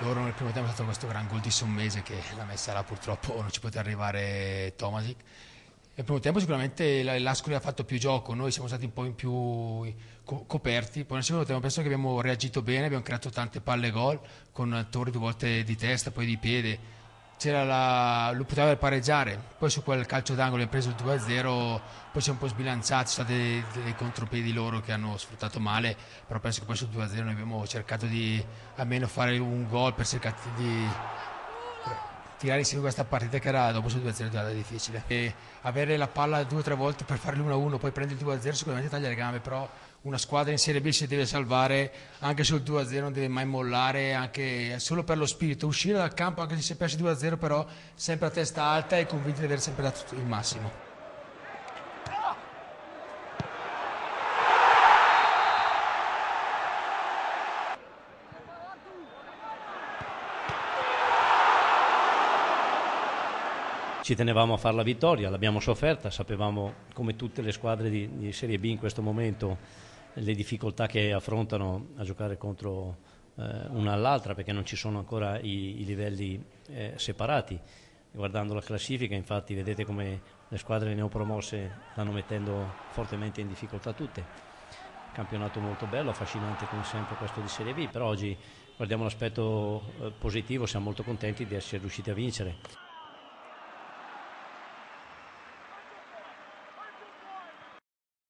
loro nel primo tempo è stato questo gran gol di Sommese che l'ha messa là, purtroppo non ci poteva arrivare Tomasic. Nel primo tempo sicuramente l'Ascoli ha fatto più gioco, noi siamo stati un po' in più coperti, poi nel secondo tempo penso che abbiamo reagito bene, abbiamo creato tante palle gol con Torri 2 volte di testa, poi di piede. Lui poteva pareggiare, poi su quel calcio d'angolo abbiamo preso il 2-0, poi si è un po' sbilanciati, ci sono stati dei contropiedi loro che hanno sfruttato male, però penso che poi sul 2-0 noi abbiamo cercato di almeno fare un gol per cercare di tirare insieme questa partita che era dopo sul 2-0 era difficile. E avere la palla 2 o 3 volte per fare l'1-1, poi prendere il 2-0 sicuramente taglia le gambe, però una squadra in Serie B si deve salvare anche sul 2-0, non deve mai mollare, anche solo per lo spirito, uscire dal campo anche se si è persi 2-0, però sempre a testa alta e convinti di aver sempre dato il massimo. Ci tenevamo a fare la vittoria, l'abbiamo sofferta, sapevamo come tutte le squadre di Serie B in questo momento le difficoltà che affrontano a giocare contro una all'altra perché non ci sono ancora i livelli separati. Guardando la classifica infatti vedete come le squadre neopromosse stanno mettendo fortemente in difficoltà tutte. Campionato molto bello, affascinante come sempre questo di Serie B, però oggi guardiamo l'aspetto positivo, siamo molto contenti di essere riusciti a vincere.